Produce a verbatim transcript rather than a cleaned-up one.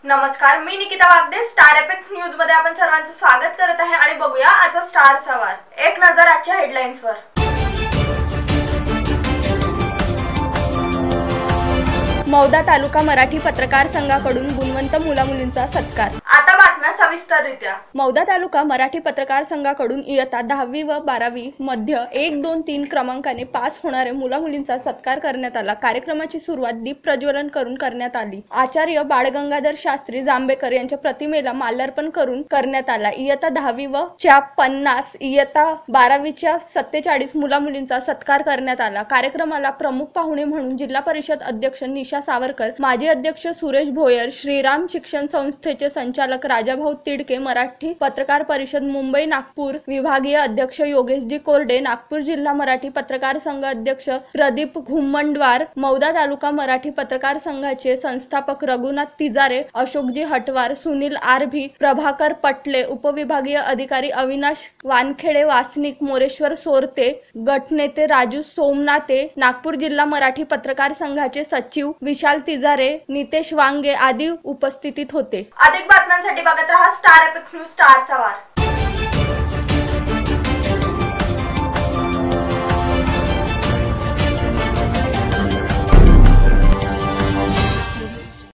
नमस्कार, मी Nikita Wagde. Star apex news मध्ये आपण सर्वांचं स्वागत करत आहे आणि बघूया आजचा स्टार सवार. एक नजर आजच्या हेडलाईन्सवर. मौदा तालुका मराठी पत्रकार संघाकडून गुणवंत मुलामुलींचा सत्कार. आता बातम्या सविस्तररित्या. मौदा तालुका मराठी पत्रकार संघाकडून इयत्ता दहावी व बारावी मध्ये एक दोन तीन क्रमांकाने पास होणारे मुलामुलींचा सत्कार करण्यात आला. कार्यक्रमाची सुरुवात दीप प्रज्वलन करून करण्यात आली. आचार्य बाळगंगाधर शास्त्री जांभेकर यांच्या प्रतिमेला माल्यार्पण करून करण्यात आला. इयत्ता दहावी व च्या पन्नास, इयत्ता बारावीच्या सत्तेचाळीस मुलामुलींचा सत्कार करण्यात आला. कार्यक्रमाला प्रमुख पाहुणे म्हणून जिल्हा परिषद अध्यक्ष निशा सावरकर, माजी अध्यक्ष सुरेश भोयर, श्रीराम शिक्षण संस्थेचे संचालक राजाभाऊ तिडके, मराठी पत्रकार परिषद मुंबई नागपूर विभागीय अध्यक्ष योगेशजी कोरडे, नागपूर जिल्हा मराठी पत्रकार संघ अध्यक्ष प्रदीप घुमंडवार, मौदा तालुका मराठी पत्रकार संघाचे संस्थापक रघुनाथ तिजारे, अशोकजी हटवार, सुनील आरभी, प्रभाकर पटले, उपविभागीय अधिकारी अविनाश वानखेडे, वासनिक मोरेश्वर सोरते, गटनेते राजू सोमनाथे, नागपूर जिल्हा मराठी पत्रकार संघाचे सचिव विशाल तिजारे, नितेश वांगे आदी उपस्थितीत होते. अधिक बातम्यांसाठी बघत रहा स्टार एपेक्स न्यूज. स्टार सवार.